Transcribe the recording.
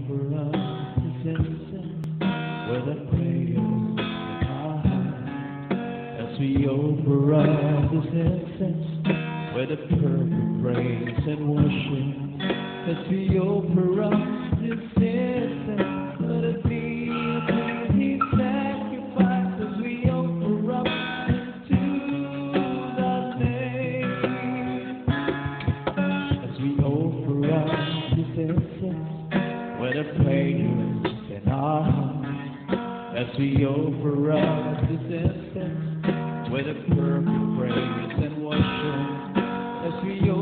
offer up this incense with a prayer in our heart. As we offer up this incense with a perfect praise and worship. As we offer up this incense, let it be a pleasing sacrifice. As we offer up into the name. As we offer up this incense with a praise in our heart. As we offer up this incense with a perfect praise and worship. As we